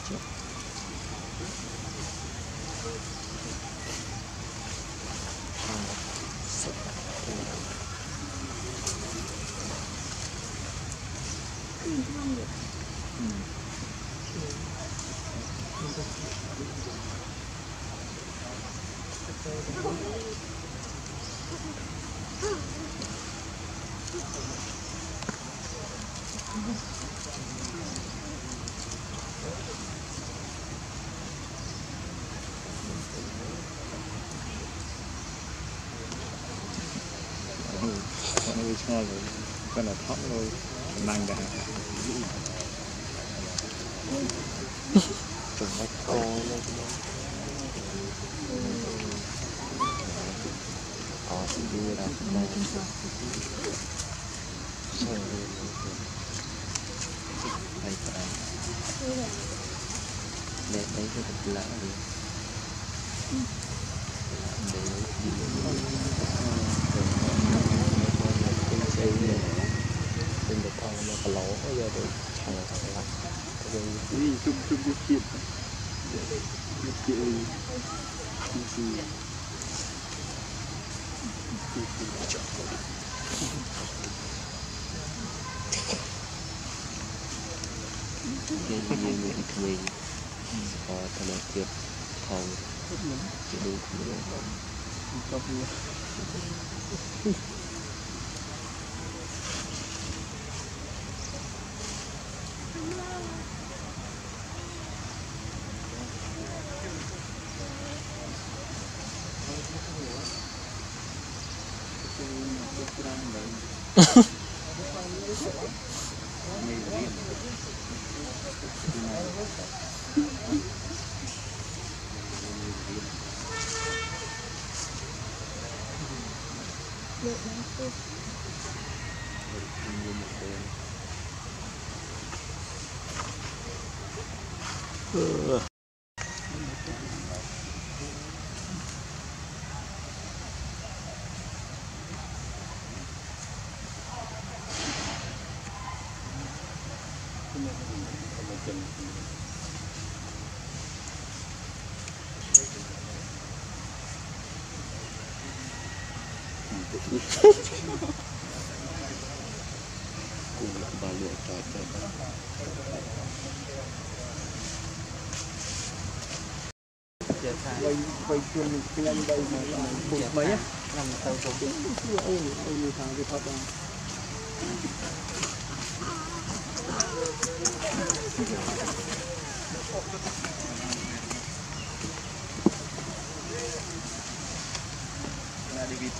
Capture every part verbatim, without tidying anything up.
ngon rồi, con là thóc thôi, mang đã. Trồng bách co lên. Ờ, thì đưa ra đây. Đây phải. Để đấy cái thịt lạ đi. Để gì trên được con nó có lỗ giờ được thằng là thằng lạnh đi chung chung cái chuyện cái chuyện gì cái gì người ít người có thằng nào chết không chỉ đủ không Uh. Cùng là ba lựa trò chơi quay quay chuyên cái anh đây mà một mấy á làm tàu tàu cái ôi ôi thằng cái thật à là đi vịt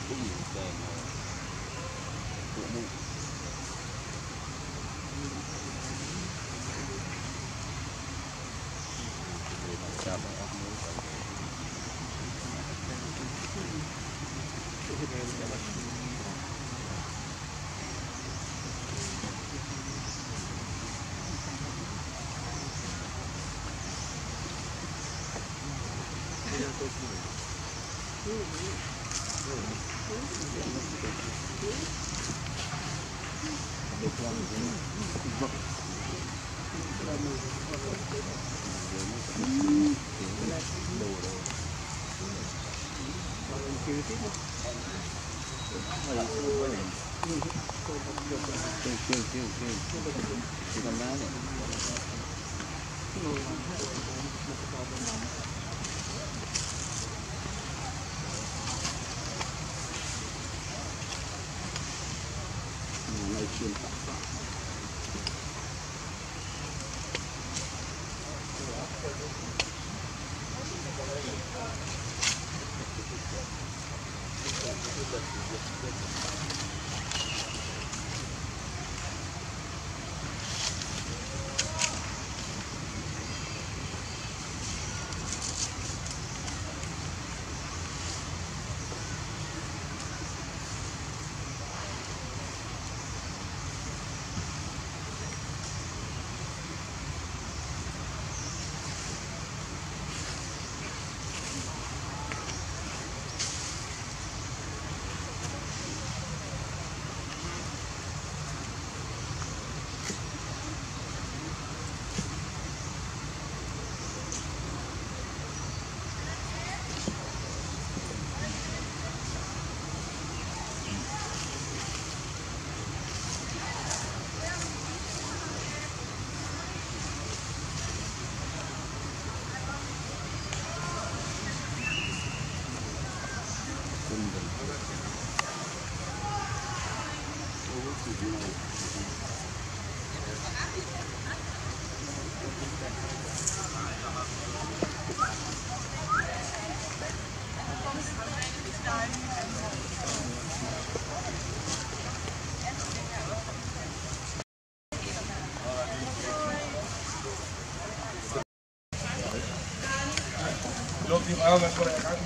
Loopt die aan met voor de gang.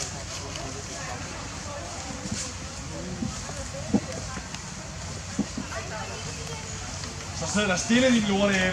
Så sidder der stille, din lorte.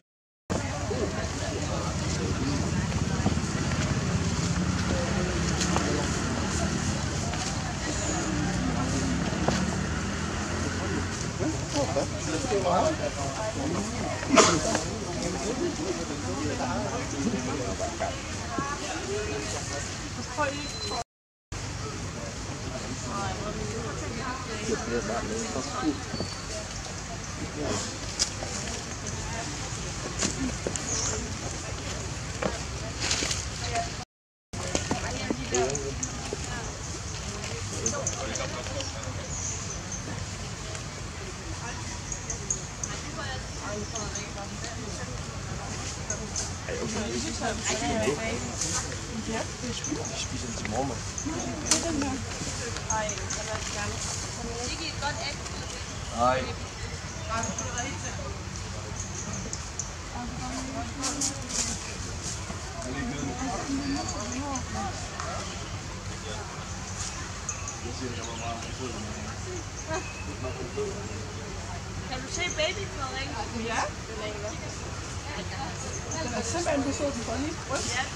De spiser det til morgenmad. Nej. Kan du se babyfladen? Ja. Den er simpelthen på sådan for lige bryst. Ja.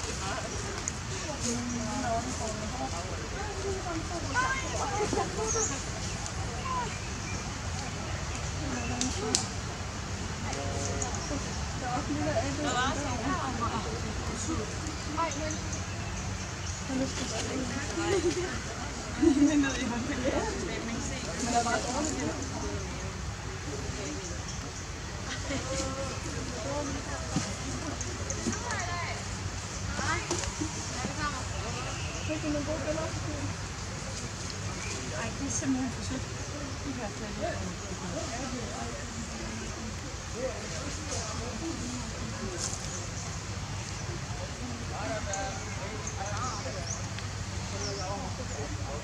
Men der er meget dårligt. Ej, det er simpelthen for sødt. De her tal. Ja.